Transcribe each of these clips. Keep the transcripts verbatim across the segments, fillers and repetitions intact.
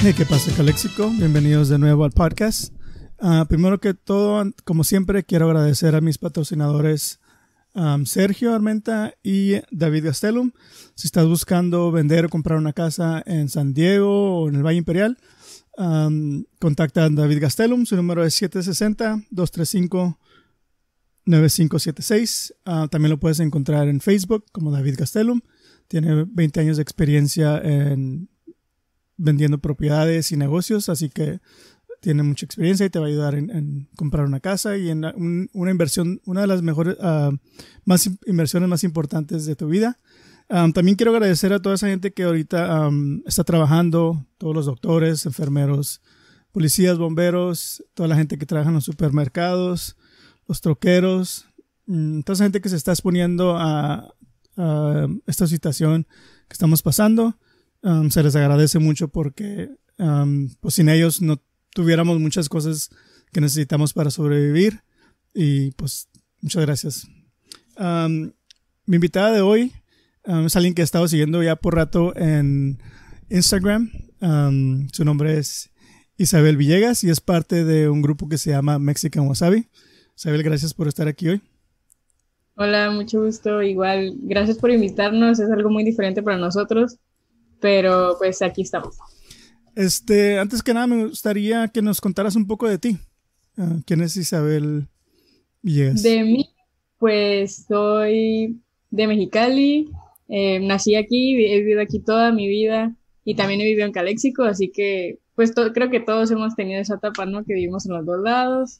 Hey, ¿qué pasa, Caléxico? Bienvenidos de nuevo al podcast. Uh, primero que todo, como siempre, quiero agradecer a mis patrocinadores um, Sergio Armenta y David Gastelum. Si estás buscando vender o comprar una casa en San Diego o en el Valle Imperial, um, contacta a David Gastelum. Su número es siete seis cero, dos tres cinco, nueve cinco siete seis. Uh, también lo puedes encontrar en Facebook como David Gastelum. Tiene veinte años de experiencia en vendiendo propiedades y negocios, así que tiene mucha experiencia y te va a ayudar en, en comprar una casa y en un, una inversión, una de las mejores, uh, más inversiones más importantes de tu vida. Um, también quiero agradecer a toda esa gente que ahorita um, está trabajando, todos los doctores, enfermeros, policías, bomberos, toda la gente que trabaja en los supermercados, los troqueros, um, toda esa gente que se está exponiendo a, a esta situación que estamos pasando. Um, se les agradece mucho porque um, pues sin ellos no tuviéramos muchas cosas que necesitamos para sobrevivir y pues muchas gracias. Um, mi invitada de hoy um, es alguien que he estado siguiendo ya por rato en Instagram. Um, su nombre es Isabel Villegas y es parte de un grupo que se llama Mexican Wasabi. Isabel, gracias por estar aquí hoy. Hola, mucho gusto. Igual, gracias por invitarnos. Es algo muy diferente para nosotros. Pero pues aquí estamos. Este, antes que nada me gustaría que nos contaras un poco de ti. Uh, ¿Quién es Isabel Villegas? De mí, pues soy de Mexicali, eh, nací aquí, he vivido aquí toda mi vida y también he vivido en Caléxico, así que pues to- creo que todos hemos tenido esa etapa, ¿no? Que vivimos en los dos lados.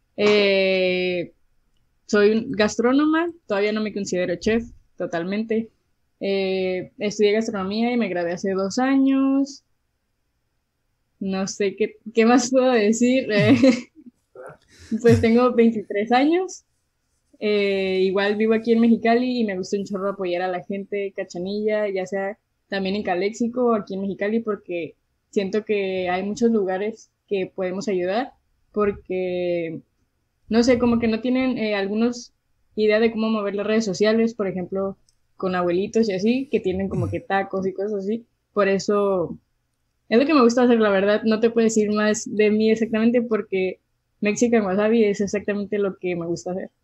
Eh, soy gastrónoma, todavía no me considero chef totalmente. Eh, estudié gastronomía y me gradué hace dos años. No sé qué, qué más puedo decir. Eh, pues tengo veintitrés años. Eh, igual vivo aquí en Mexicali y me gusta un chorro apoyar a la gente Cachanilla, ya sea también en Caléxico o aquí en Mexicali, porque siento que hay muchos lugares que podemos ayudar, porque no sé, como que no tienen eh, algunos idea de cómo mover las redes sociales, por ejemplo, con abuelitos y así, que tienen como que tacos y cosas así. Por eso es lo que me gusta hacer, la verdad. No te puedo decir más de mí exactamente porque Mexican Wasabi es exactamente lo que me gusta hacer.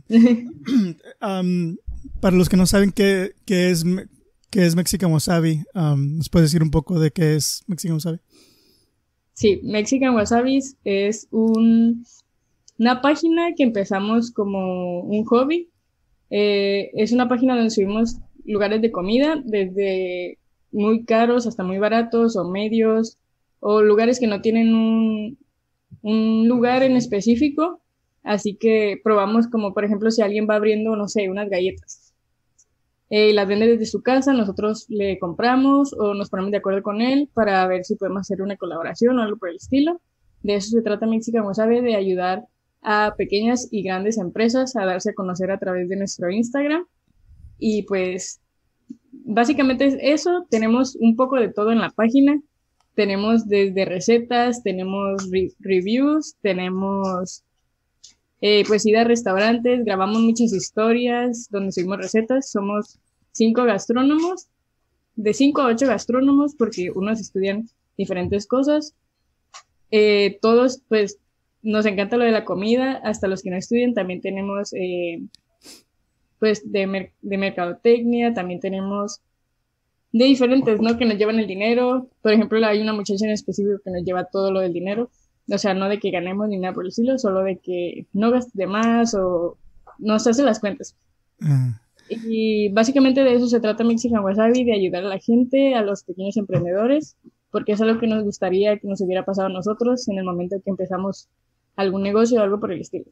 um, para los que no saben qué, qué, es, qué es Mexican Wasabi, um, ¿nos puedes decir un poco de qué es Mexican Wasabi? Sí, Mexican Wasabi es un, una página que empezamos como un hobby. Eh, es una página donde subimos lugares de comida, desde muy caros hasta muy baratos o medios, o lugares que no tienen un, un lugar en específico. Así que probamos como, por ejemplo, si alguien va abriendo, no sé, unas galletas eh, y las vende desde su casa, nosotros le compramos o nos ponemos de acuerdo con él para ver si podemos hacer una colaboración o algo por el estilo. De eso se trata Mexican Wasabi, de ayudar a pequeñas y grandes empresas a darse a conocer a través de nuestro Instagram. Y pues básicamente es eso. Tenemos un poco de todo en la página. Tenemos desde recetas, tenemos re- reviews, tenemos eh, pues ir a restaurantes, grabamos muchas historias donde subimos recetas. Somos cinco gastrónomos, de cinco a ocho gastrónomos, porque unos estudian diferentes cosas. Eh, todos pues nos encanta lo de la comida, hasta los que no estudian. También tenemos eh, pues de, mer- de mercadotecnia, también tenemos de diferentes, ¿no? Que nos llevan el dinero. Por ejemplo, hay una muchacha en específico que nos lleva todo lo del dinero, o sea, no de que ganemos ni nada por el estilo, solo de que no gastes de más o nos hace las cuentas. Uh. Y básicamente de eso se trata Mexican Wasabi, de ayudar a la gente, a los pequeños emprendedores, porque es algo que nos gustaría que nos hubiera pasado a nosotros en el momento en que empezamos algún negocio o algo por el estilo.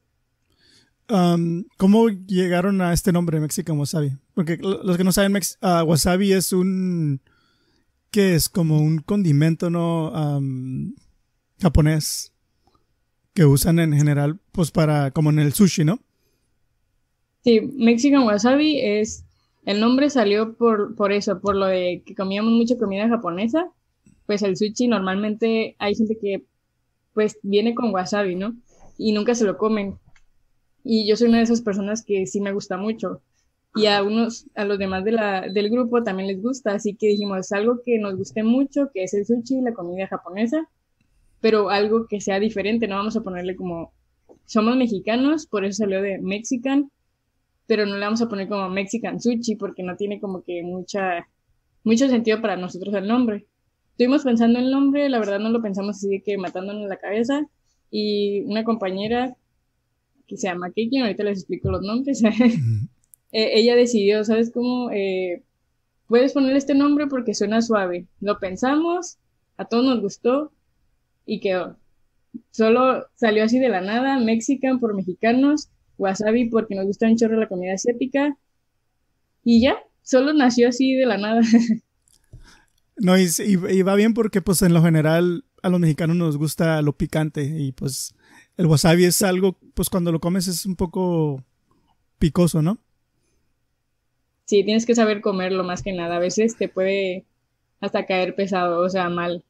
Um, ¿Cómo llegaron a este nombre, Mexican Wasabi? Porque los que no saben, Mex uh, wasabi es un... ¿Qué es? Como un condimento, ¿no? Um, japonés que usan en general, pues para... como en el sushi, ¿no? Sí, Mexican Wasabi es... El nombre salió por, por eso, por lo de que comíamos mucha comida japonesa. Pues el sushi normalmente hay gente que pues viene con wasabi, ¿no? Y nunca se lo comen. Y yo soy una de esas personas que sí me gusta mucho. y a unos, a los demás de la, del grupo también les gusta, así que dijimos algo que nos guste mucho, que es el sushi, la comida japonesa, pero algo que sea diferente, no vamos a ponerle como, somos mexicanos, por eso salió de Mexican, pero no le vamos a poner como Mexican Sushi, porque no tiene como que mucha, mucho sentido para nosotros el nombre. Estuvimos pensando en el nombre, la verdad no lo pensamos así de que matándonos la cabeza, y una compañera que se llama Kiki, ahorita les explico los nombres, Mm. eh, ella decidió, ¿sabes cómo? Eh, puedes poner este nombre porque suena suave. Lo pensamos, a todos nos gustó y quedó. Solo salió así de la nada, Mexican por mexicanos, Wasabi porque nos gusta un chorro la comida asiática y ya, solo nació así de la nada. No, y, y, y va bien porque pues en lo general a los mexicanos nos gusta lo picante y pues el wasabi es algo, pues cuando lo comes es un poco picoso, ¿no? Sí, tienes que saber comerlo más que nada. A veces te puede hasta caer pesado, o sea, mal.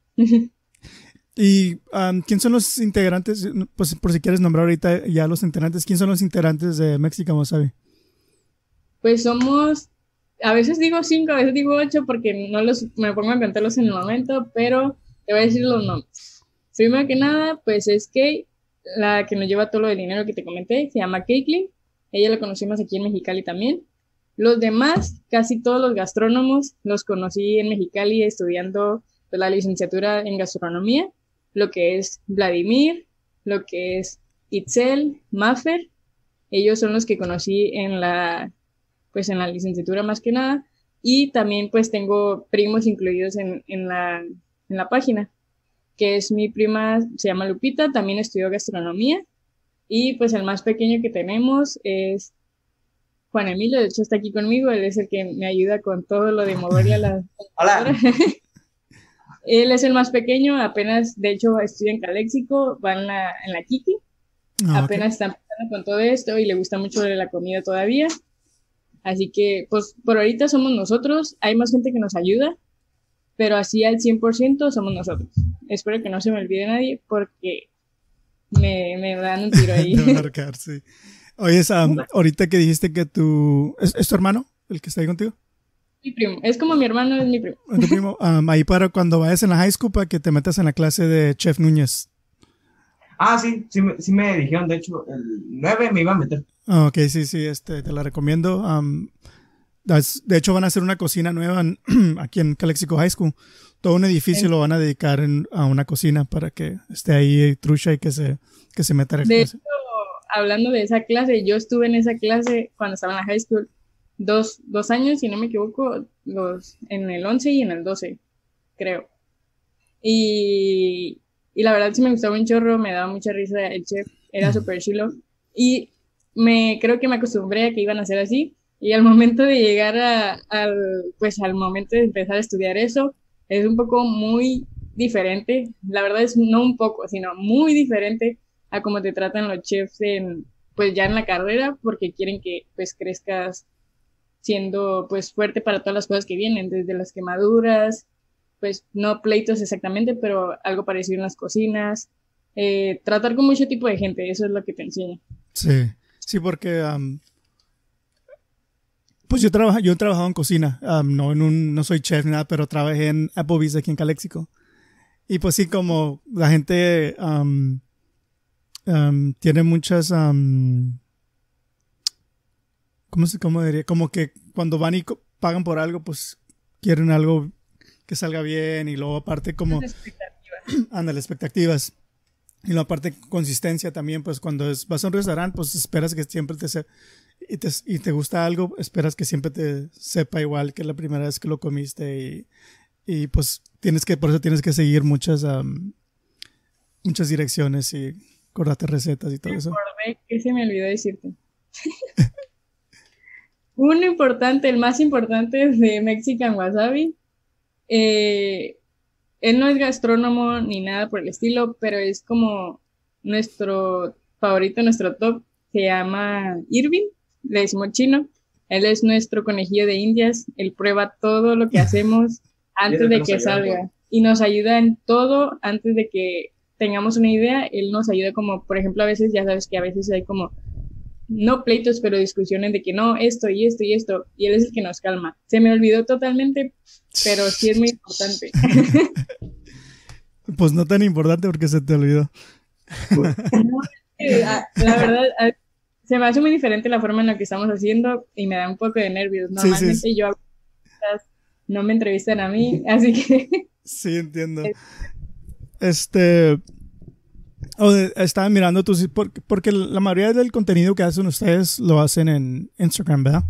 ¿Y um, quién son los integrantes? Pues por si quieres nombrar ahorita ya los integrantes, ¿quién son los integrantes de Mexican Wasabi? Pues somos, a veces digo cinco, a veces digo ocho porque no los, me pongo a contarlos en el momento, pero te voy a decir los nombres. Primero que nada, pues es Kay, la que nos lleva todo lo del dinero que te comenté, se llama Caitlin. Ella la conocimos aquí en Mexicali también. Los demás, casi todos los gastrónomos, los conocí en Mexicali estudiando pues, la licenciatura en gastronomía, lo que es Vladimir, lo que es Itzel, Maffer. Ellos son los que conocí en la, pues en la licenciatura más que nada, y también pues tengo primos incluidos en, en la, en la página, que es mi prima, se llama Lupita, también estudió gastronomía, y pues el más pequeño que tenemos es Juan Emilio, de hecho está aquí conmigo, él es el que me ayuda con todo lo de moverle a la Hola. Él es el más pequeño, apenas, de hecho, estudia en Caléxico, va en la, en la Kiki, Ah, ok. apenas está empezando con todo esto y le gusta mucho la comida todavía. Así que, pues, por ahorita somos nosotros, hay más gente que nos ayuda, pero así al cien por ciento somos nosotros. Espero que no se me olvide nadie porque me, me dan un tiro ahí. De marcar, sí. Oye, Sam, ahorita que dijiste que tu... ¿Es, es tu hermano el que está ahí contigo? Mi primo, es como mi hermano, es mi primo. ¿Tu primo? Um, ahí para cuando vayas en la high school para que te metas en la clase de Chef Núñez. Ah, sí, sí, me- sí me dijeron, de hecho, el nueve me iba a meter. Ah, ok, sí, sí, este, te la recomiendo. Um, das- de hecho, van a hacer una cocina nueva en- aquí en Calexico High School. Todo un edificio Sí. lo van a dedicar en- a una cocina para que esté ahí trucha y que se, que se meta a la De clase. hecho, hablando de esa clase, yo estuve en esa clase cuando estaba en la high school, dos, dos años, si no me equivoco, los, en el once y en el doce, creo. Y, y la verdad sí me gustaba un chorro, me daba mucha risa el chef, era súper chulo. Y me, creo que me acostumbré a que iban a ser así. Y al momento de llegar a, al, pues al momento de empezar a estudiar eso, es un poco muy diferente. La verdad es no un poco, sino muy diferente a cómo te tratan los chefs en, pues ya en la carrera, porque quieren que pues crezcas siendo pues fuerte para todas las cosas que vienen, desde las quemaduras, pues no pleitos exactamente, pero algo parecido en las cocinas, eh, tratar con mucho tipo de gente, eso es lo que te enseña. Sí, sí, porque um, pues yo trabajo, yo he trabajado en cocina, um, no en un, no soy chef ni nada, pero trabajé en Applebee's aquí en Calexico. Y pues sí, como la gente um, um, tiene muchas, um, ¿cómo se, cómo diría? Como que cuando van y co- pagan por algo, pues quieren algo que salga bien y luego aparte como, ándale, expectativas. Y luego aparte consistencia también, pues cuando es, vas a un restaurante, pues esperas que siempre te, se, y te y te gusta algo, esperas que siempre te sepa igual que la primera vez que lo comiste y, y pues tienes que, por eso tienes que seguir muchas, um, muchas direcciones y acordarte recetas y todo eso. Recordé que se me olvidó decirte. Uno importante, el más importante de Mexican Wasabi. Eh, él no es gastrónomo ni nada por el estilo, pero es como nuestro favorito, nuestro top. Se llama Irving, le decimos chino. Él es nuestro conejillo de indias. Él prueba todo lo que hacemos antes de que salga. Y nos ayuda en todo antes de que tengamos una idea. Él nos ayuda como, por ejemplo, a veces, ya sabes que a veces hay como no pleitos, pero discusiones de que no, esto y esto y esto, y él es el que nos calma. Se me olvidó totalmente, pero sí es muy importante. Pues no tan importante porque se te olvidó. La verdad, se me hace muy diferente la forma en la que estamos haciendo y me da un poco de nervios. Normalmente sí, sí. yo hago cosas, no me entrevistan a mí, así que... Sí, entiendo. Este... Oh, estaba mirando tus... Porque, porque la mayoría del contenido que hacen ustedes lo hacen en Instagram, ¿verdad?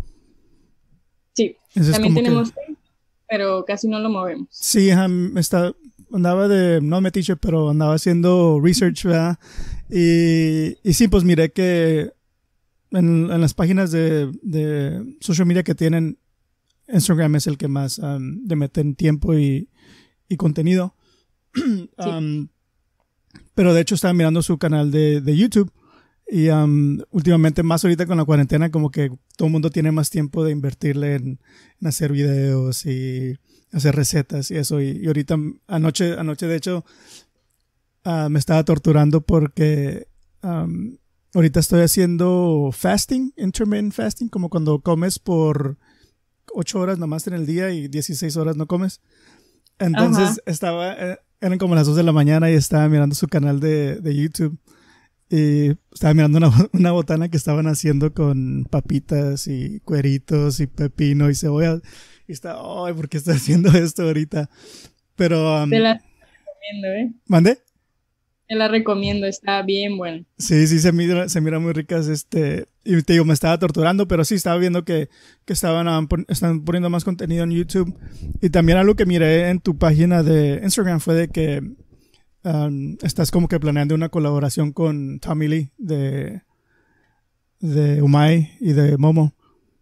Sí, Entonces, también tenemos que... pero casi no lo movemos. Sí, um, está, andaba de... No metiche, pero andaba haciendo research, ¿verdad? Y, y sí, pues miré que en, en las páginas de, de social media que tienen, Instagram es el que más um, le meten tiempo y, y contenido. Sí. um, Pero de hecho estaba mirando su canal de, de YouTube y um, últimamente, más ahorita con la cuarentena, como que todo el mundo tiene más tiempo de invertirle en, en hacer videos y hacer recetas y eso. Y, y ahorita, anoche, anoche de hecho, uh, me estaba torturando porque um, ahorita estoy haciendo fasting, intermittent fasting, como cuando comes por ocho horas nomás en el día y dieciséis horas no comes. Entonces Ajá. estaba... Eh, Eran como las dos de la mañana y estaba mirando su canal de, de YouTube y estaba mirando una, una botana que estaban haciendo con papitas y cueritos y pepino y cebolla y estaba, ay, ¿por qué estoy haciendo esto ahorita? Pero... Um, Te la recomiendo, ¿eh? ¿Mande? Te la recomiendo, está bien bueno. Sí, sí, se mira, se mira muy ricas, este, y te digo, me estaba torturando, pero sí, estaba viendo que, que estaban, um, pon, están poniendo más contenido en YouTube, y también algo que miré en tu página de Instagram fue de que um, estás como que planeando una colaboración con Tommy Lee de, de Umai y de Momo.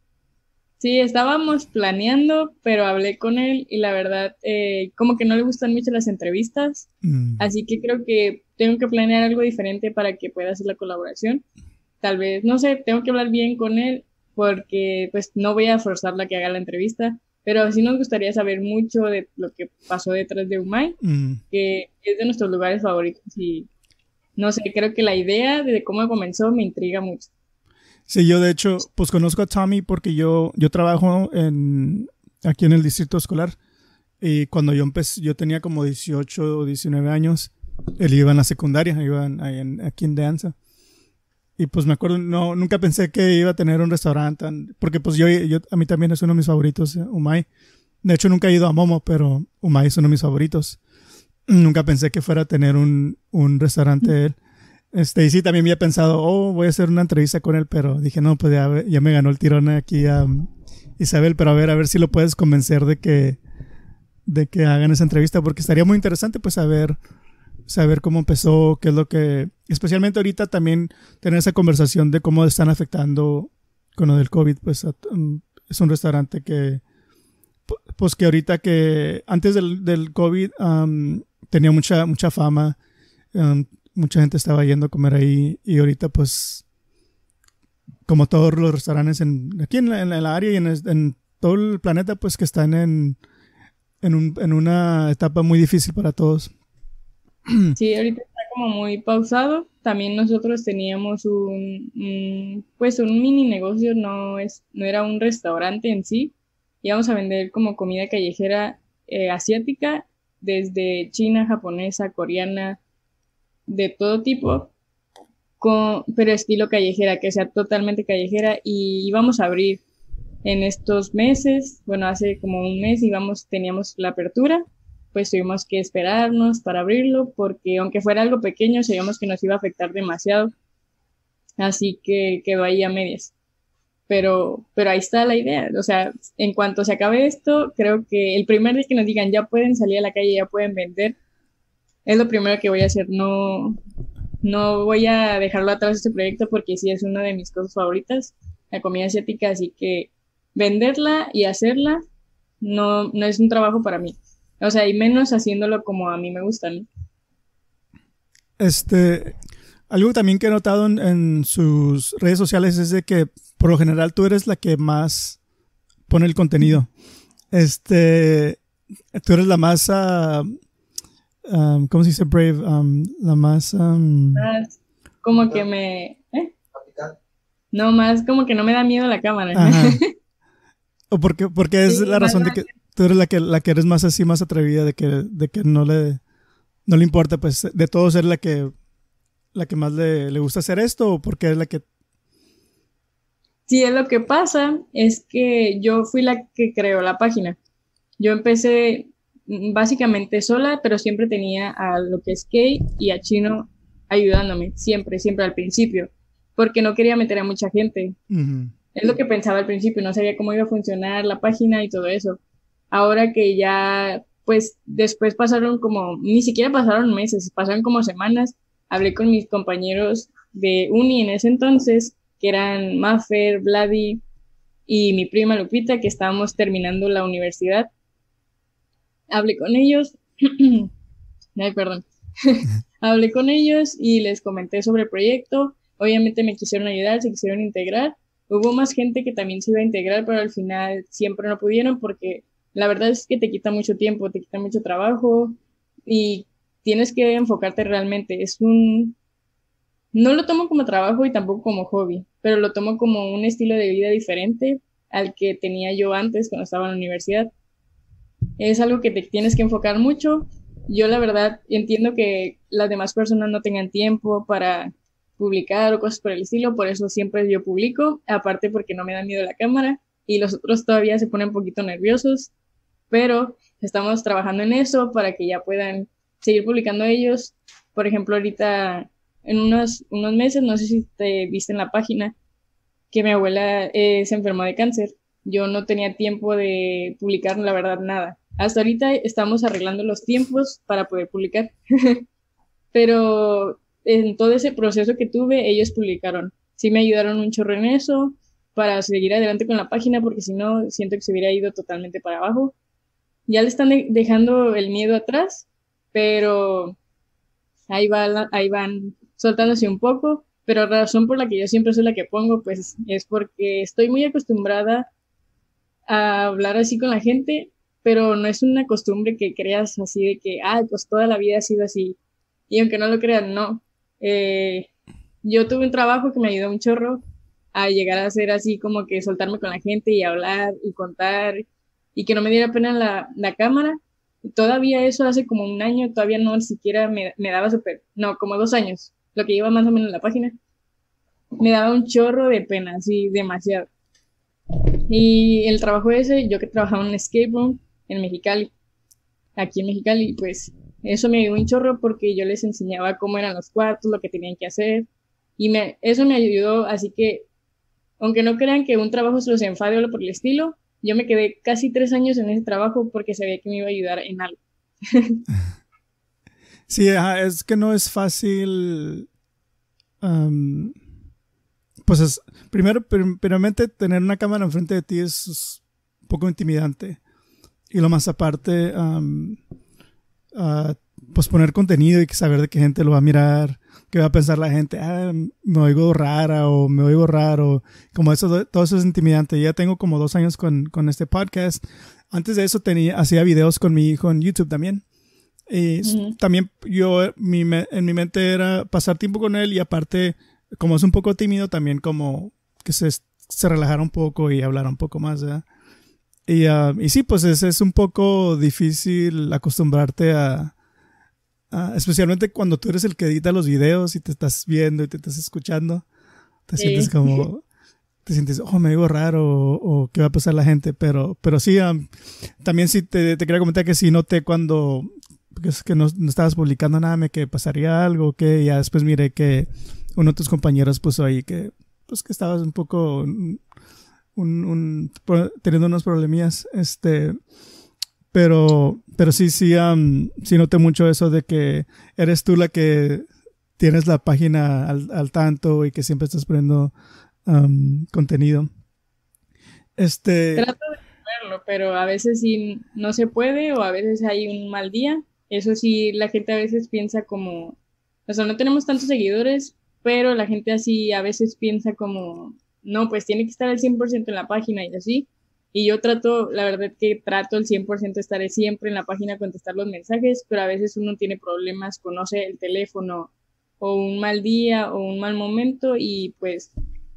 Sí, estábamos planeando, pero hablé con él y la verdad, eh, como que no le gustan mucho las entrevistas, mm. así que creo que tengo que planear algo diferente para que pueda hacer la colaboración. Tal vez, no sé, tengo que hablar bien con él porque pues no voy a forzarla a que haga la entrevista, pero sí nos gustaría saber mucho de lo que pasó detrás de Umai, mm. que es de nuestros lugares favoritos y no sé, creo que la idea de cómo comenzó me intriga mucho. Sí, yo de hecho, pues conozco a Tommy porque yo, yo trabajo en, aquí en el distrito escolar y cuando yo empecé, yo tenía como dieciocho o diecinueve años, él iba en la secundaria, iba en, en, aquí en Danza. Y pues me acuerdo, no, nunca pensé que iba a tener un restaurante, porque pues yo, yo, a mí también es uno de mis favoritos, Umai. De hecho nunca he ido a Momo, pero Umai es uno de mis favoritos. Nunca pensé que fuera a tener un, un restaurante de él. Este, y sí, también había pensado, oh, voy a hacer una entrevista con él, pero dije, no, pues ya, ya me ganó el tirón aquí a um, Isabel, pero a ver, a ver si lo puedes convencer de que, de que hagan esa entrevista, porque estaría muy interesante, pues, saber, saber cómo empezó, qué es lo que, especialmente ahorita también tener esa conversación de cómo están afectando con lo del COVID, pues, a, um, es un restaurante que, pues, que ahorita que, antes del, del COVID, um, tenía mucha, mucha fama, um, mucha gente estaba yendo a comer ahí y ahorita pues como todos los restaurantes en, aquí en la, en la área y en, en todo el planeta pues que están en, en, un, en una etapa muy difícil para todos. Sí, ahorita está como muy pausado. También nosotros teníamos un, un pues un mini negocio, no, es, no era un restaurante en sí. Íbamos a vender como comida callejera eh, asiática desde China, japonesa, coreana, de todo tipo, con, pero estilo callejera, que sea totalmente callejera, y íbamos a abrir en estos meses, bueno, hace como un mes íbamos, teníamos la apertura, pues tuvimos que esperarnos para abrirlo, porque aunque fuera algo pequeño, sabíamos que nos iba a afectar demasiado, así que quedó ahí a medias. Pero, pero ahí está la idea, o sea, en cuanto se acabe esto, creo que el primer día que nos digan ya pueden salir a la calle, ya pueden vender, es lo primero que voy a hacer. No, no voy a dejarlo atrás este proyecto porque sí es una de mis cosas favoritas, la comida asiática, así que venderla y hacerla no, no es un trabajo para mí. O sea, y menos haciéndolo como a mí me gusta, ¿no? Este, algo también que he notado en, en sus redes sociales es de que por lo general tú eres la que más pone el contenido. Este, tú eres la más... Uh, Um, ¿cómo se dice brave? Um, la más... Um... Como que me... ¿eh? No, más como que no me da miedo la cámara. Ajá. O porque, porque es Sí, la más razón de la- que tú eres la que, la que eres más así, más atrevida, de que, de que no le, no le importa, pues, de todos ser la que, la que más le, le gusta hacer esto, o porque es la que... Sí, es lo que pasa es que yo fui la que creó la página. Yo empecé mm, básicamente sola, pero siempre tenía a lo que es Kay y a Chino ayudándome, siempre, siempre al principio, porque no quería meter a mucha gente. Ujú, Es lo que pensaba al principio, no sabía cómo iba a funcionar la página y todo eso. Ahora que ya, pues después pasaron como, ni siquiera pasaron meses, pasaron como semanas, hablé con mis compañeros de uni en ese entonces, que eran Maffer, Vladi y mi prima Lupita, que estábamos terminando la universidad. Hablé con ellos, ay, perdón, hablé con ellos y les comenté sobre el proyecto. Obviamente me quisieron ayudar, se quisieron integrar. Hubo más gente que también se iba a integrar, pero al final siempre no pudieron porque la verdad es que te quita mucho tiempo, te quita mucho trabajo y tienes que enfocarte realmente. Es un, no lo tomo como trabajo y tampoco como hobby, pero lo tomo como un estilo de vida diferente al que tenía yo antes cuando estaba en la universidad. Es algo que te tienes que enfocar mucho. Yo la verdad entiendo que las demás personas no tengan tiempo para publicar o cosas por el estilo, por eso siempre yo publico, aparte porque no me da miedo la cámara y los otros todavía se ponen un poquito nerviosos, pero estamos trabajando en eso para que ya puedan seguir publicando ellos. Por ejemplo, ahorita en unos, unos meses, no sé si te viste en la página, que mi abuela eh, se enfermó de cáncer. Yo no tenía tiempo de publicar, la verdad, nada. Hasta ahorita estamos arreglando los tiempos para poder publicar, pero en todo ese proceso que tuve, ellos publicaron. Sí me ayudaron un chorro en eso para seguir adelante con la página, porque si no, siento que se hubiera ido totalmente para abajo. Ya le están de dejando el miedo atrás, pero ahí, va la, ahí van soltándose un poco, pero la razón por la que yo siempre soy la que pongo, pues es porque estoy muy acostumbrada a hablar así con la gente, pero no es una costumbre que creas así de que, ah, pues toda la vida ha sido así. Y aunque no lo crean, no. Eh, yo tuve un trabajo que me ayudó un chorro a llegar a ser así como que soltarme con la gente y hablar y contar y que no me diera pena la, la cámara. Todavía eso hace como un año, todavía no ni siquiera me, me daba súper, no, como dos años, lo que lleva más o menos en la página, me daba un chorro de pena, así demasiado. Y el trabajo ese, yo que trabajaba en un escape room en Mexicali, aquí en Mexicali, pues eso me ayudó un chorro porque yo les enseñaba cómo eran los cuartos, lo que tenían que hacer, y me, eso me ayudó, así que, aunque no crean que un trabajo se los enfade o algo por el estilo, yo me quedé casi tres años en ese trabajo porque sabía que me iba a ayudar en algo. Sí, ajá, es que no es fácil. um, pues es, primero, prim- primeramente, tener una cámara enfrente de ti es, es un poco intimidante. Y lo más aparte, um, ah, pues poner contenido y que saber de qué gente lo va a mirar, qué va a pensar la gente, ah, me oigo rara o me oigo raro, como eso, todo eso es intimidante. Ya tengo como dos años con, con este podcast. Antes de eso tenía, hacía videos con mi hijo en YouTube también. Y Ujú. también yo, mi, me- en mi mente era pasar tiempo con él y aparte, como es un poco tímido, también como que se, se relajara un poco y hablara un poco más, ¿verdad? Y, ah, y sí, pues es, es un poco difícil acostumbrarte a, a- especialmente cuando tú eres el que edita los videos y te estás viendo y te estás escuchando, te sientes Sí. como, te sientes, oh, me digo raro o, o qué va a pasar la gente, pero, pero sí, am, también sí te, te quería comentar que sí noté cuando, que, es que no, no estabas publicando nada, me que pasaría algo, que ya después miré que uno de tus compañeros puso ahí que, pues que estabas un poco, un, un, pro- teniendo unos problemillas, este, pero, pero sí, sí, am, sí noté mucho eso de que eres tú la que tienes la página al, al tanto y que siempre estás poniendo am, contenido. Este, Trato de hacerlo, pero a veces sí no se puede o a veces hay un mal día. Eso sí, la gente a veces piensa como, o sea, no tenemos tantos seguidores, pero la gente así a veces piensa como, no, pues tiene que estar al cien por ciento en la página y así. Y yo trato, la verdad que trato el cien por ciento de estar siempre en la página a contestar los mensajes, pero a veces uno tiene problemas con, no sé, el teléfono o un mal día o un mal momento y pues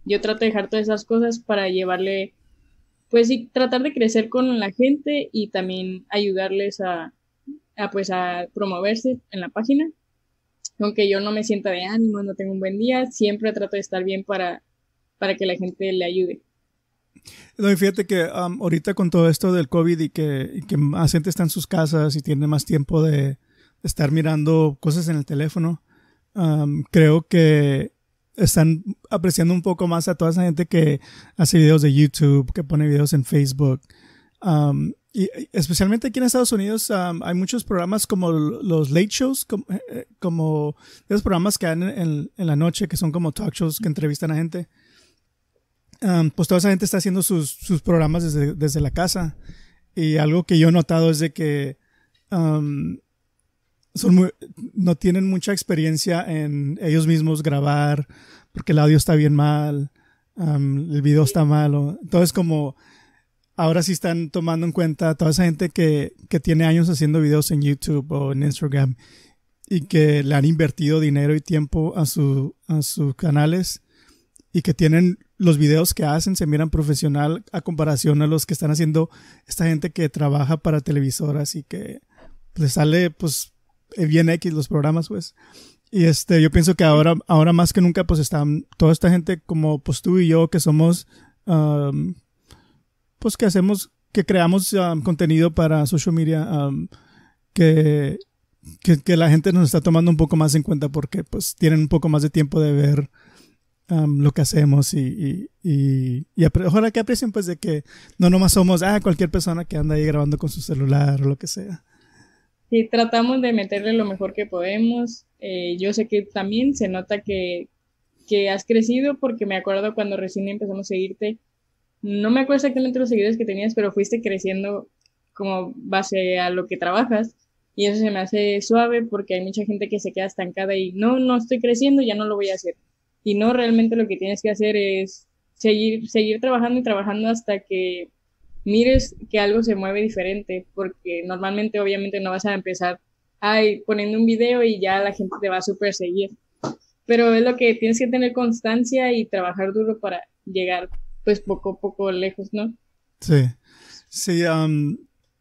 yo trato de dejar todas esas cosas para llevarle, pues sí, tratar de crecer con la gente y también ayudarles a, a pues a promoverse en la página. Aunque yo no me sienta de ánimo, no tengo un buen día, siempre trato de estar bien para, para que la gente le ayude. No, y fíjate que um, ahorita con todo esto del COVID y que, y que más gente está en sus casas y tiene más tiempo de, de estar mirando cosas en el teléfono, um, creo que están apreciando un poco más a toda esa gente que hace videos de YouTube, que pone videos en Facebook. Um, y especialmente aquí en Estados Unidos um, hay muchos programas como los late shows, como, como esos programas que dan en, en la noche, que son como talk shows que entrevistan a gente. Um, pues toda esa gente está haciendo sus, sus programas desde, desde la casa. Y algo que yo he notado es de que um, son muy, no tienen mucha experiencia en ellos mismos grabar, porque el audio está bien mal, um, el video está malo. Entonces como ahora sí están tomando en cuenta toda esa gente que, que tiene años haciendo videos en YouTube o en Instagram y que le han invertido dinero y tiempo a, su, a sus canales y que tienen los videos que hacen, se miran profesional a comparación a los que están haciendo esta gente que trabaja para televisoras y que les sale pues bien X los programas, pues. Y este, yo pienso que ahora, ahora más que nunca pues están toda esta gente como pues tú y yo que somos um, pues que hacemos, que creamos um, contenido para social media, um, que, que, que la gente nos está tomando un poco más en cuenta porque pues tienen un poco más de tiempo de ver Um, lo que hacemos y, y, y, y ojalá que aprecien pues de que no nomás somos ah, cualquier persona que anda ahí grabando con su celular o lo que sea. Sí, tratamos de meterle lo mejor que podemos. Eh, yo sé que también se nota que, que has crecido porque me acuerdo cuando recién empezamos a seguirte, no me acuerdo exactamente los seguidores que tenías, pero fuiste creciendo como base a lo que trabajas y eso se me hace suave porque hay mucha gente que se queda estancada y no, no estoy creciendo, ya no lo voy a hacer. Y no, realmente lo que tienes que hacer es seguir, seguir trabajando y trabajando hasta que mires que algo se mueve diferente, porque normalmente obviamente no vas a empezar ay, poniendo un video y ya la gente te va a súper seguir. Pero es lo que tienes que tener constancia y trabajar duro para llegar pues poco a poco lejos, ¿no? Sí, sí, um,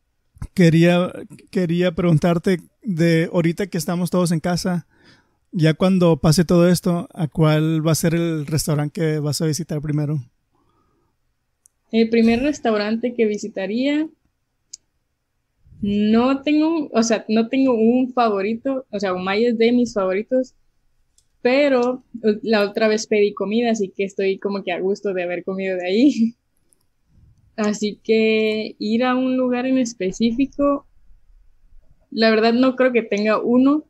quería, quería preguntarte de ahorita que estamos todos en casa, ya cuando pase todo esto, ¿a cuál va a ser el restaurante que vas a visitar primero? El primer restaurante que visitaría, no tengo, o sea, no tengo un favorito, o sea, Umay es de mis favoritos, pero la otra vez pedí comida, así que estoy como que a gusto de haber comido de ahí. Así que ir a un lugar en específico, la verdad no creo que tenga uno,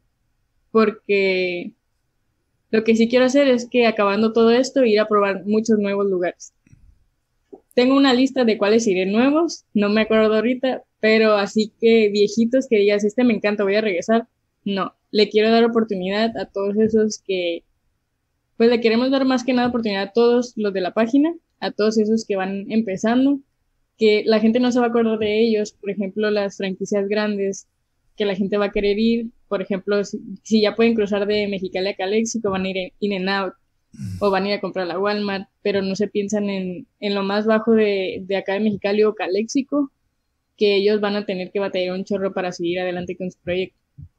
porque lo que sí quiero hacer es que acabando todo esto, ir a probar muchos nuevos lugares. Tengo una lista de cuáles iré nuevos, no me acuerdo ahorita, pero así que viejitos que digas, este me encanta, voy a regresar, no. Le quiero dar oportunidad a todos esos que, pues le queremos dar más que nada oportunidad a todos los de la página, a todos esos que van empezando, que la gente no se va a acordar de ellos, por ejemplo, las franquicias grandes, que la gente va a querer ir, por ejemplo, si, si ya pueden cruzar de Mexicali a Calexico, van a ir en In-N-Out, o van a ir a comprar a la Walmart, pero no se piensan en, en lo más bajo de, de acá de Mexicali o Calexico, que ellos van a tener que batallar un chorro para seguir adelante con su proyecto.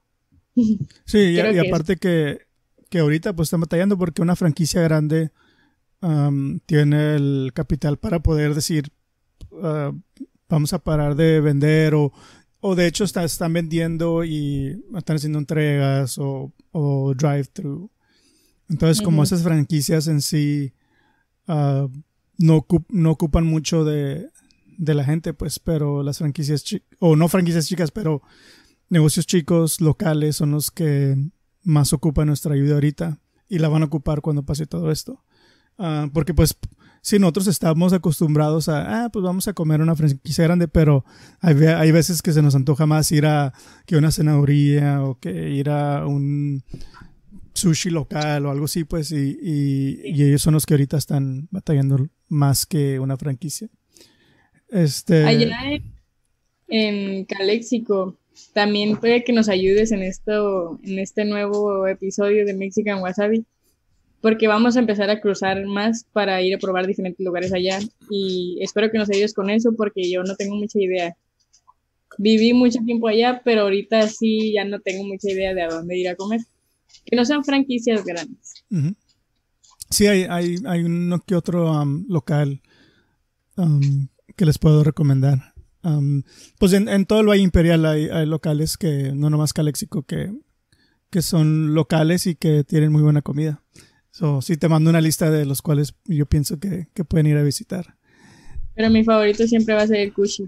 Sí, y, y aparte es... que, que ahorita pues están batallando porque una franquicia grande um, tiene el capital para poder decir uh, vamos a parar de vender o, o de hecho está, están vendiendo y están haciendo entregas o, o drive-thru. Entonces uh-huh. como esas franquicias en sí uh, no, ocup, no ocupan mucho de, de la gente, pues, pero las franquicias chicas, o no franquicias chicas, pero negocios chicos, locales, son los que más ocupan nuestra ayuda ahorita y la van a ocupar cuando pase todo esto. Uh, porque pues si nosotros estamos acostumbrados a, ah, pues vamos a comer una franquicia grande, pero hay, hay veces que se nos antoja más ir a que una cenaduría o que ir a un sushi local o algo así, pues, y, y, y ellos son los que ahorita están batallando más que una franquicia. Este... Allá en, en Calexico, también puede que nos ayudes en esto, en este nuevo episodio de Mexican Wasabi. porque vamos a empezar a cruzar más para ir a probar diferentes lugares allá y espero que nos ayudes con eso porque yo no tengo mucha idea. Viví mucho tiempo allá, pero ahorita sí ya no tengo mucha idea de a dónde ir a comer. Que no sean franquicias grandes. Uh-huh. Sí, hay, hay, hay uno que otro um, local um, que les puedo recomendar. Um, pues en, en todo el Valle Imperial hay, hay locales que, no nomás Calexico, que, que son locales y que tienen muy buena comida. So, sí te mando una lista de los cuales yo pienso que, que pueden ir a visitar. Pero mi favorito siempre va a ser el Cuchis.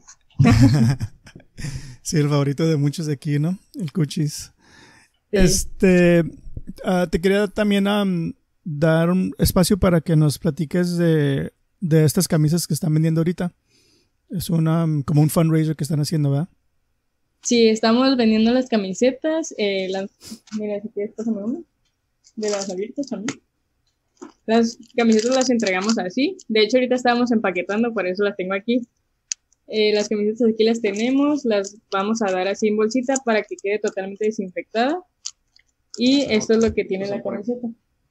Sí, el favorito de muchos de aquí, ¿no? El Cuchis. Sí. Este, uh, te quería también um, dar un espacio para que nos platiques de, de estas camisas que están vendiendo ahorita. Es una, um, como un fundraiser que están haciendo, ¿verdad? Sí, estamos vendiendo las camisetas. Eh, las, mira, si quieres, pásame una. De las abiertas también. Las camisetas las entregamos así. De hecho, ahorita estábamos empaquetando, por eso las tengo aquí. Eh, las camisetas aquí las tenemos, las vamos a dar así en bolsita para que quede totalmente desinfectada. Y esto es lo que tiene la camiseta.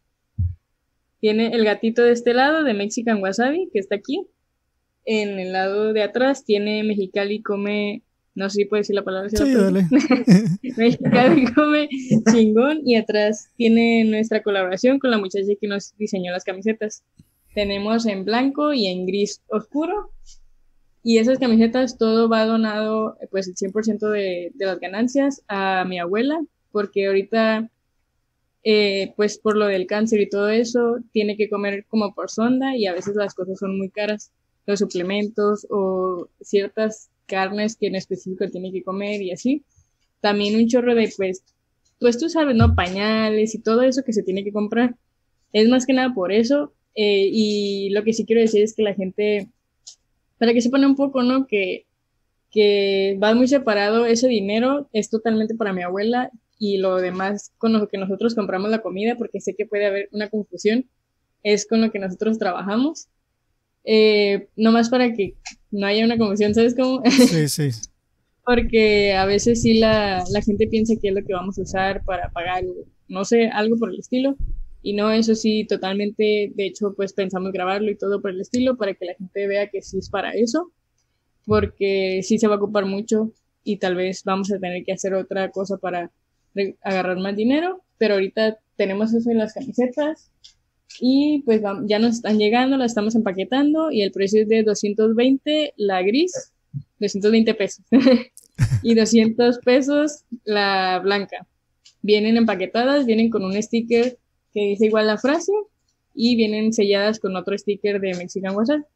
Tiene el gatito de este lado de Mexican Wasabi, que está aquí. En el lado de atrás tiene Mexicali come, no sé si puedo decir la palabra. Si sí, la dale. Mexicali come chingón. Y atrás tiene nuestra colaboración con la muchacha que nos diseñó las camisetas. Tenemos en blanco y en gris oscuro. Y esas camisetas, todo va donado, pues el cien por ciento de, de las ganancias a mi abuela, porque ahorita, eh, pues por lo del cáncer y todo eso, tiene que comer como por sonda y a veces las cosas son muy caras, los suplementos o ciertas carnes que en específico tiene que comer y así. También un chorro de, pues, pues tú sabes, ¿no? Pañales y todo eso que se tiene que comprar. Es más que nada por eso, eh, y lo que sí quiero decir es que la gente... Para que sepan un poco, ¿no? Que, que va muy separado ese dinero, es totalmente para mi abuela y lo demás con lo que nosotros compramos la comida, porque sé que puede haber una confusión, es con lo que nosotros trabajamos. Eh, nomás para que no haya una confusión, ¿sabes cómo? Sí, sí. Porque a veces sí la, la gente piensa que es lo que vamos a usar para pagar, no sé, algo por el estilo. Y no, eso sí, totalmente, de hecho, pues pensamos grabarlo y todo por el estilo para que la gente vea que sí es para eso, porque sí se va a ocupar mucho y tal vez vamos a tener que hacer otra cosa para agarrar más dinero, pero ahorita tenemos eso en las camisetas y pues ya nos están llegando, las estamos empaquetando y el precio es de doscientos veinte la gris, doscientos veinte pesos y doscientos pesos la blanca. Vienen empaquetadas, vienen con un sticker que dice igual la frase y vienen selladas con otro sticker de Mexican Wasabi.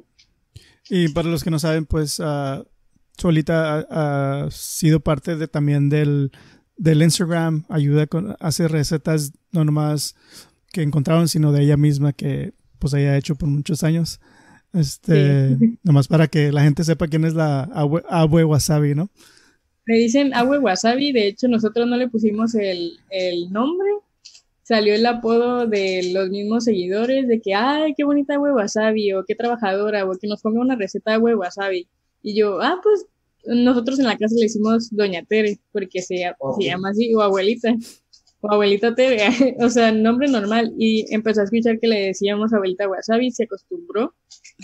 Y para los que no saben, pues uh, Solita ha, ha sido parte de, también del, del Instagram, ayuda con, hace recetas no nomás que encontraron, sino de ella misma que pues haya hecho por muchos años. Este, sí. Nomás para que la gente sepa quién es la Abue, Abue Wasabi, ¿no? Le dicen Abue Wasabi, de hecho nosotros no le pusimos el, el nombre. Salió el apodo de los mismos seguidores de que, ay, qué bonita Abue Wasabi, o qué trabajadora, o que nos ponga una receta de Abue Wasabi. Y yo, ah, pues, nosotros en la casa le hicimos Doña Tere, porque se, oh. se llama así, o abuelita, o abuelita Tere, o sea, nombre normal. Y empezó a escuchar que le decíamos abuelita Wasabi, se acostumbró.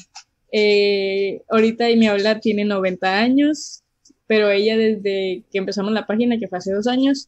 Eh, ahorita y mi abuela tiene noventa años, pero ella desde que empezamos la página, que fue hace dos años,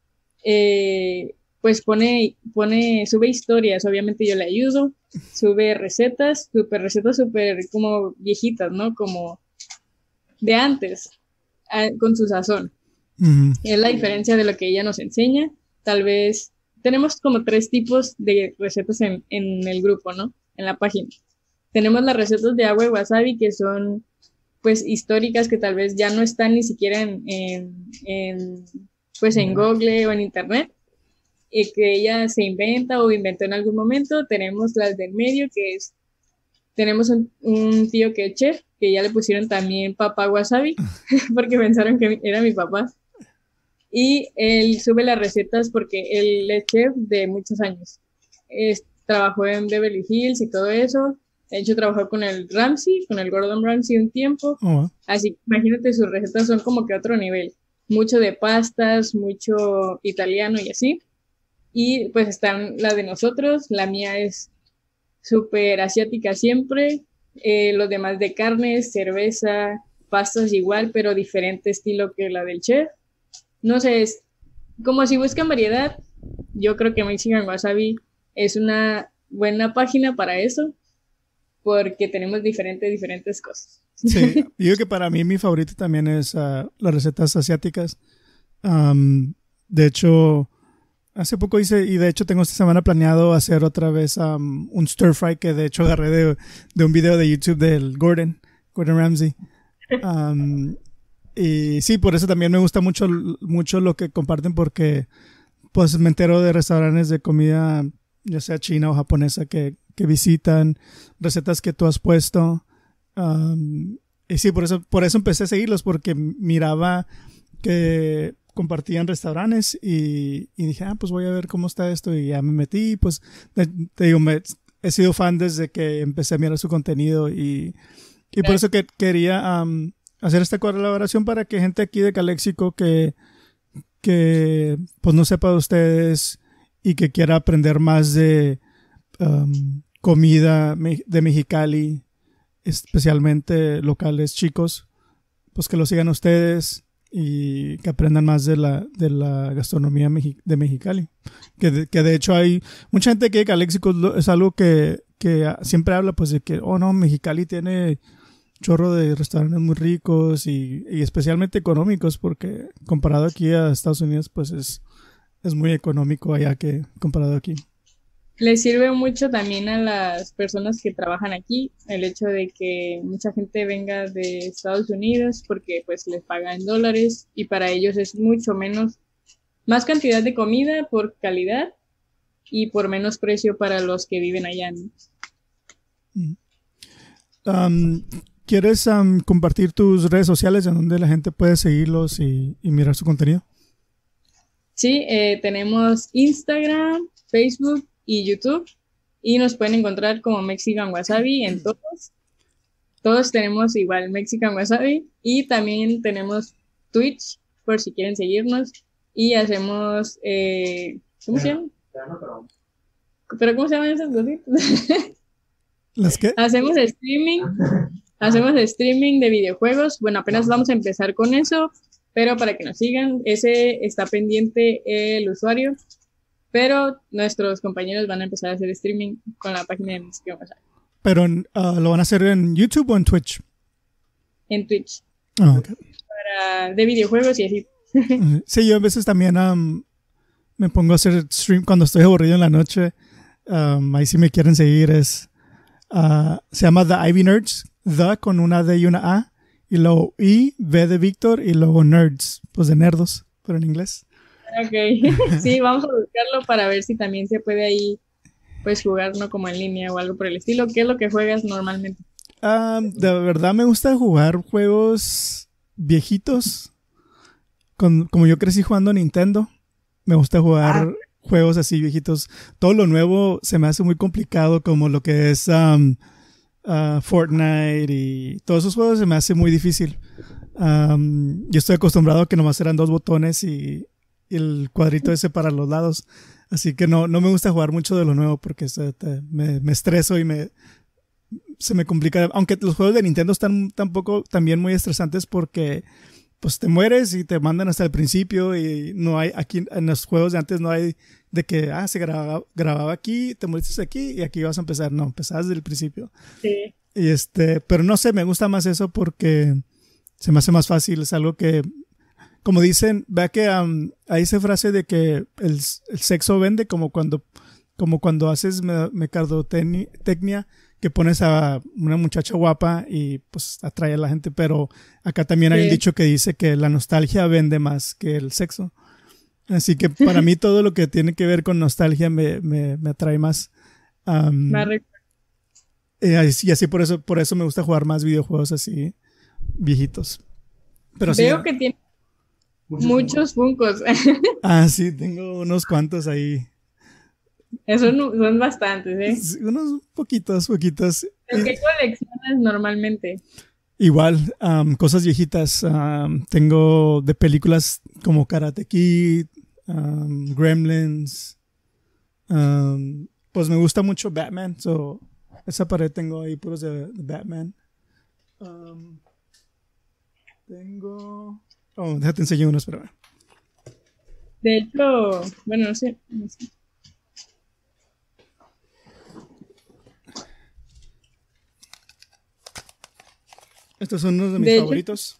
eh... pues pone, pone, sube historias, obviamente yo le ayudo, sube recetas, super recetas súper como viejitas, ¿no? Como de antes, a, con su sazón. Uh-huh. Es la diferencia de lo que ella nos enseña. Tal vez, tenemos como tres tipos de recetas en, en el grupo, ¿no? En la página. Tenemos las recetas de Abue Wasabi, que son, pues, históricas, que tal vez ya no están ni siquiera en, en, en pues, en Google o en Internet, y que ella se inventa o inventó en algún momento. Tenemos las del medio, que es, tenemos un, un tío que es chef, que ya le pusieron también papá wasabi, porque pensaron que era mi papá. Y él sube las recetas porque él es chef de muchos años. Es, trabajó en Beverly Hills y todo eso. De hecho, trabajó con el Ramsay, con el Gordon Ramsay un tiempo. Uh-huh. Así que imagínate, sus recetas son como que otro nivel. Mucho de pastas, mucho italiano y así. Y pues están la de nosotros, la mía es súper asiática siempre, eh, los demás de carnes, cerveza, pastas igual, pero diferente estilo que la del chef. No sé, es como si buscan variedad, yo creo que Mexican Wasabi es una buena página para eso, porque tenemos diferentes, diferentes cosas. Sí, yo digo que para mí mi favorito también es uh, las recetas asiáticas. Um, de hecho, hace poco hice, y de hecho tengo esta semana planeado hacer otra vez um, un stir fry que de hecho agarré de, de un video de YouTube del Gordon, Gordon Ramsay. Um, y sí, por eso también me gusta mucho, mucho lo que comparten, porque pues me entero de restaurantes de comida, ya sea china o japonesa, que, que visitan, recetas que tú has puesto. Um, y sí, por eso, por eso empecé a seguirlos, porque miraba que compartían restaurantes y, y dije, ah, pues voy a ver cómo está esto, y ya me metí. Pues te, te digo, me, he sido fan desde que empecé a mirar su contenido, y, y por eso que quería um, hacer esta colaboración para que gente aquí de Calexico que, que pues no sepa de ustedes y que quiera aprender más de um, comida de Mexicali, especialmente locales chicos, pues que lo sigan ustedes y que aprendan más de la, de la gastronomía de Mexicali. Que de, que de hecho hay mucha gente que de Calexico es algo que, que siempre habla, pues de que, oh no, Mexicali tiene chorro de restaurantes muy ricos y, y especialmente económicos, porque comparado aquí a Estados Unidos, pues es, es muy económico allá que comparado aquí. Les sirve mucho también a las personas que trabajan aquí el hecho de que mucha gente venga de Estados Unidos, porque pues les pagan en dólares y para ellos es mucho menos, más cantidad de comida por calidad y por menos precio para los que viven allá, ¿no? Um, ¿Quieres um, compartir tus redes sociales en donde la gente puede seguirlos y, y mirar su contenido? Sí, eh, tenemos Instagram, Facebook y YouTube, y nos pueden encontrar como Mexican Wasabi en todos. Todos tenemos igual Mexican Wasabi, y también tenemos Twitch por si quieren seguirnos, y hacemos eh, ¿cómo se llama? ¿Pero cómo se llaman esas cositas? ¿Las qué? Hacemos streaming, hacemos streaming de videojuegos. Bueno, apenas vamos a empezar con eso, pero para que nos sigan, ese está pendiente el usuario. Pero nuestros compañeros van a empezar a hacer streaming con la página de Mexican Wasabi. ¿Pero uh, lo van a hacer en YouTube o en Twitch? En Twitch. Oh, okay. Para, de videojuegos y así. Sí, yo a veces también um, me pongo a hacer stream cuando estoy aburrido en la noche. Um, ahí si me quieren seguir es... Uh, se llama The Ivy Nerds. The con una D y una A. Y luego I, V de Víctor, y luego Nerds. Pues de nerdos, pero en inglés. Ok, sí, vamos a buscarlo para ver si también se puede ahí pues jugar, ¿no? Como en línea o algo por el estilo. ¿Qué es lo que juegas normalmente? Um, de verdad me gusta jugar juegos viejitos. Con, como yo crecí jugando Nintendo, me gusta jugar ah. juegos así viejitos. Todo lo nuevo se me hace muy complicado, como lo que es um, uh, Fortnite y todos esos juegos se me hace muy difícil. Um, yo estoy acostumbrado a que nomás eran dos botones y el cuadrito ese para los lados, así que no, no me gusta jugar mucho de lo nuevo porque se, te, me, me estreso y me se me complica, aunque los juegos de Nintendo están tampoco también muy estresantes, porque pues te mueres y te mandan hasta el principio, y no hay aquí en los juegos de antes no hay de que ah se grababa, grababa aquí, te moriste aquí y aquí vas a empezar, no, empezabas desde el principio. Sí. Y este, pero no sé, me gusta más eso porque se me hace más fácil, es algo que, como dicen, vea que um, hay esa frase de que el, el sexo vende, como cuando, como cuando haces me, mercadotecnia, que pones a una muchacha guapa y pues atrae a la gente, pero acá también hay sí. un dicho que dice que la nostalgia vende más que el sexo. Así que para mí todo lo que tiene que ver con nostalgia me, me, me atrae más. Um, y así, y así por eso, por eso me gusta jugar más videojuegos así viejitos. Pero Veo sí, que tiene muchos Funkos. Ah, sí, tengo unos cuantos ahí. Esos son bastantes, ¿eh? Sí, unos poquitos, poquitos. ¿Pero qué coleccionas normalmente? Igual, um, cosas viejitas. Um, tengo de películas como Karate Kid, um, Gremlins, Um, pues me gusta mucho Batman, so esa pared tengo ahí puros de, de Batman. Um, tengo... Oh, déjate enseñar unos, pero... De hecho, bueno, no sé. No sé. Estos son unos de mis De hecho- favoritos.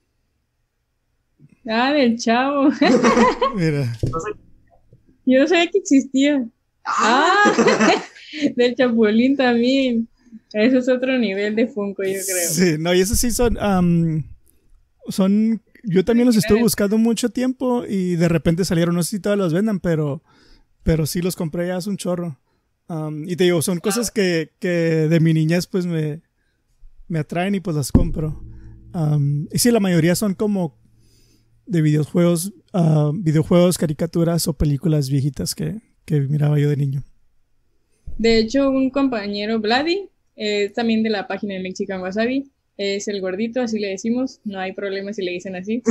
Ah, del Chavo. Mira. Yo no sabía que existía. Ah, del Chapulín también. Eso es otro nivel de Funko, yo creo. Sí, no, y esos sí son... um, son... Yo también los estuve buscando mucho tiempo y de repente salieron, no sé si todavía los vendan, pero, pero sí los compré ya hace un chorro. Um, y te digo, son cosas que, que de mi niñez pues me, me atraen y pues las compro. Um, y sí, la mayoría son como de videojuegos, uh, videojuegos, caricaturas o películas viejitas que, que miraba yo de niño. De hecho, un compañero, Vladi, es también de la página de Mexican Wasabi, es el gordito, así le decimos, no hay problema si le dicen así.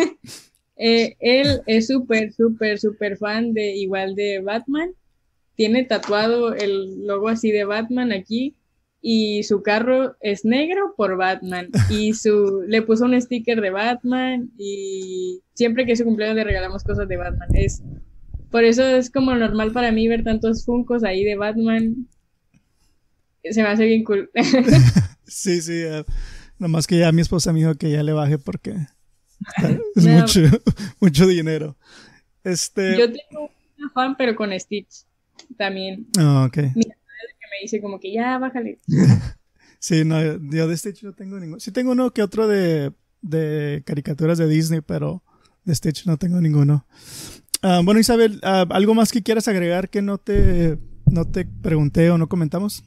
Eh, él es súper, súper, súper fan de igual de Batman. Tiene tatuado el logo así de Batman aquí y su carro es negro por Batman y su le puso un sticker de Batman y siempre que es su cumpleaños le regalamos cosas de Batman. Es por eso es como normal para mí ver tantos Funkos ahí de Batman. Se me hace bien cool. Sí, sí. Uh, nomás que ya mi esposa me dijo que ya le baje porque es No. mucho, mucho dinero. Este... Yo tengo una fan pero con Stitch también. Oh, ok. Que me dice como que ya bájale. Sí, no, yo de Stitch no tengo ninguno. Sí tengo uno que otro de, de caricaturas de Disney, pero de Stitch no tengo ninguno. Uh, bueno, Isabel, uh, ¿algo más que quieras agregar que no te, no te pregunté o no comentamos?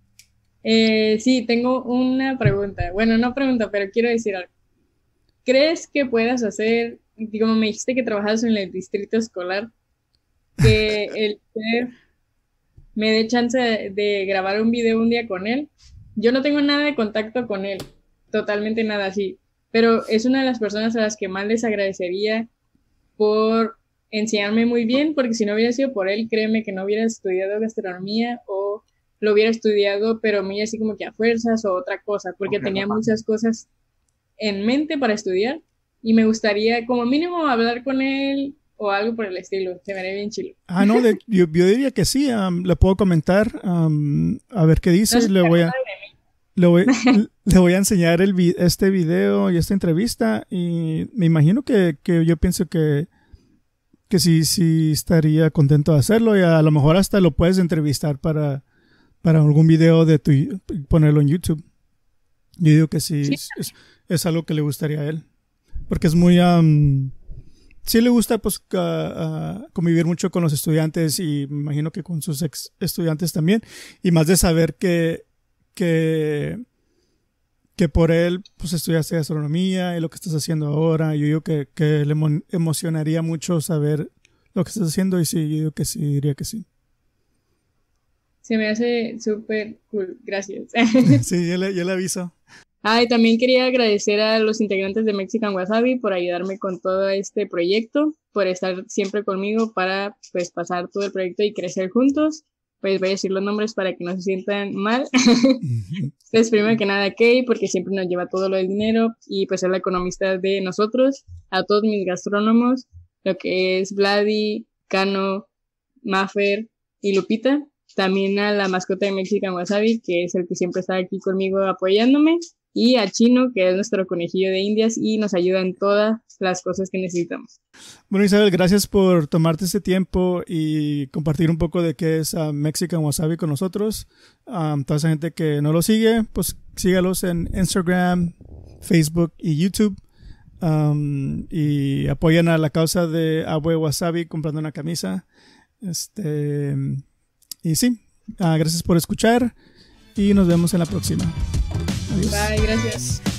Eh, sí, tengo una pregunta. Bueno, no pregunta, pero quiero decir algo. ¿Crees que puedas hacer, y como me dijiste que trabajas en el distrito escolar, que el chef me dé chance de, de grabar un video un día con él? Yo no tengo nada de contacto con él, totalmente nada así, pero es una de las personas a las que más les agradecería por enseñarme muy bien, porque si no hubiera sido por él, créeme que no hubiera estudiado gastronomía o lo hubiera estudiado, pero muy así como que a fuerzas o otra cosa, porque Ok, tenía papá. muchas cosas en mente para estudiar y me gustaría como mínimo hablar con él o algo por el estilo, se me haría bien chido. Ah, no, de- yo, yo diría que sí. Um, le puedo comentar, um, a ver qué dice. No sé y le si voy a, acuerda de mí. le voy, le voy a enseñar el vi- este video y esta entrevista. Y me imagino que, que yo pienso que, que sí, sí estaría contento de hacerlo. Y a lo mejor hasta lo puedes entrevistar para, para algún video de tu, ponerlo en YouTube. Yo digo que sí, Sí. es, es- es algo que le gustaría a él. Porque es muy... um, sí le gusta pues ca- uh, convivir mucho con los estudiantes y me imagino que con sus ex estudiantes también. Y más de saber que, que, que por él pues estudiaste gastronomía y lo que estás haciendo ahora. Yo digo que, que le emo- emocionaría mucho saber lo que estás haciendo y sí, yo digo que sí, diría que sí. Se me hace súper cool, gracias. Sí, yo le, yo le aviso. Ah, y también quería agradecer a los integrantes de Mexican Wasabi por ayudarme con todo este proyecto, por estar siempre conmigo para pues pasar todo el proyecto y crecer juntos. Pues voy a decir los nombres para que no se sientan mal. Pues primero que nada Kay, porque siempre nos lleva todo lo del dinero y pues es la economista de nosotros. A todos mis gastrónomos, lo que es Vladi, Cano, Maffer y Lupita. También a la mascota de Mexican Wasabi, que es el que siempre está aquí conmigo apoyándome. Y a Chino, que es nuestro conejillo de indias y nos ayuda en todas las cosas que necesitamos. Bueno, Isabel, gracias por tomarte este tiempo y compartir un poco de qué es uh, Mexican Wasabi con nosotros. Um, toda esa gente que no lo sigue, pues sígalos en Instagram, Facebook y YouTube. Um, y apoyen a la causa de Abue Wasabi comprando una camisa. Este, y sí, uh, gracias por escuchar y nos vemos en la próxima. Adiós. Bye, gracias.